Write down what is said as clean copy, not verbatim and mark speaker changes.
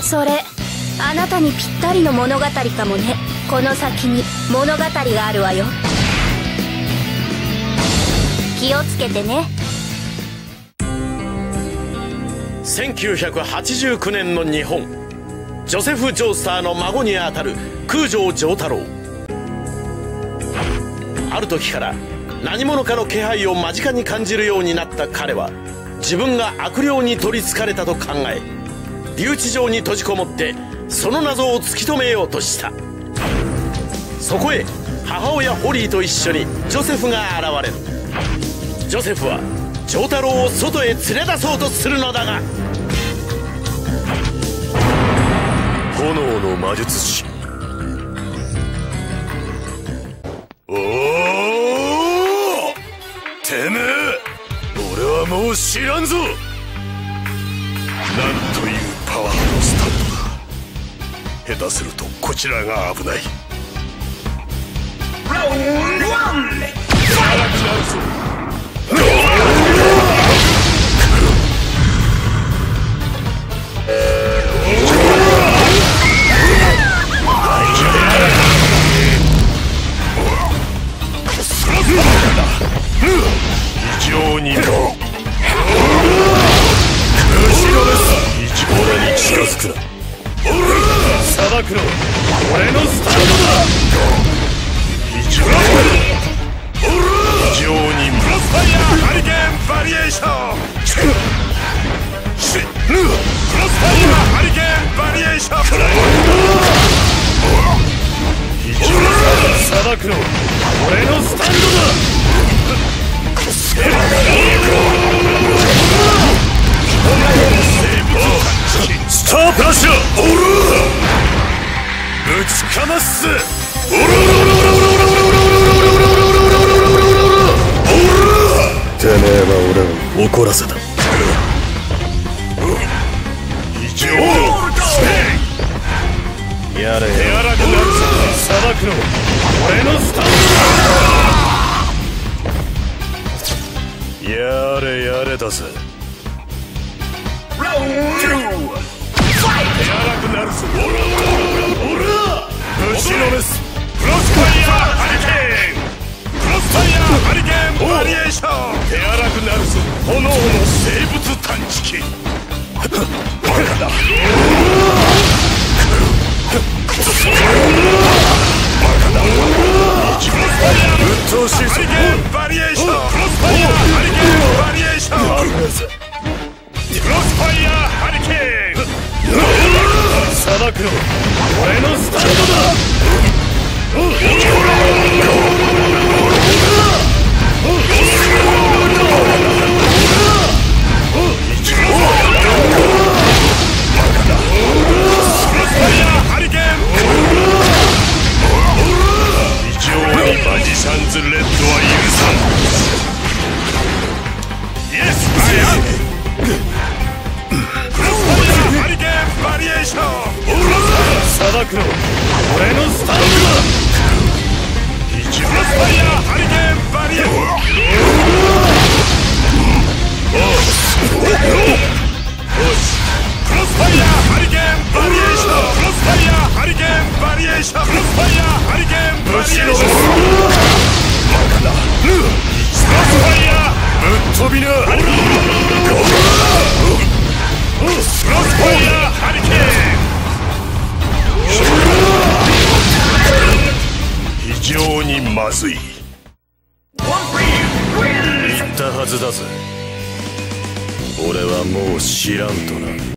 Speaker 1: それあなたにぴったりの物語かもね。この先に物語があるわよ。気をつけてね。
Speaker 2: 1989年の日本、ジョセフ・ジョースターの孫にあたる空城城太郎。ある時から何者かの気配を間近に感じるようになった彼は、自分が悪霊に取りつかれたと考え、留置場に閉じこもってその謎を突き止めようとした。そこへ母親ホリーと一緒にジョセフが現れる。ジョセフは城太郎を外へ連れ出そうとするのだが、
Speaker 3: 炎の魔術師。おお、てめえ、俺はもう知らんぞ。なんというパワーのスタンドだ。下手するとこちらが危ない。ラウンド1、非常に後ろです。俺に近づくな。裁くの俺のスタンドだ。非常にクロスファイヤーハリケーンバリエーション。クロスファイヤーハリケーンバリエーション。非常に裁くの俺のスタンドだ。スタープラッシャー。ぶちかますぜ。てめえは俺を怒らせた。非常やれ手荒くなるぞ。裁くの俺のスタンドだ。やれやれだぜ。ラウンド2、手荒くなるぞ。ぶちのめす。クロスファイヤーハリケーン。クロスファイヤーハリケーンバリエーション。手荒くなるぞ。炎の生物探知機。バカだ。バカだ。クロスファイヤーぶっ通しハリケーンバリエーション。クロスファイヤーハリケーンバリエーション。クロスファイヤーハリケーン。裁くの俺のスタンドだ。非常にマジシャンズレッドは許さん。イエスアイアム。クロスファイヤーハリケーンバリエーション。裁くの俺のスタンドだ。クロスファイヤーハリケーンバリエーション。クロスファイヤーハリケーンバリエーション。クロスファイヤーハリケーンバリエーション。クロスファイヤーハリケーンバリエーション。バカだ。クロスファイヤーぶっ飛びな。クロスファイヤーハリケーン。非常にまずい。言ったはずだぜ。俺はもう知らんとな。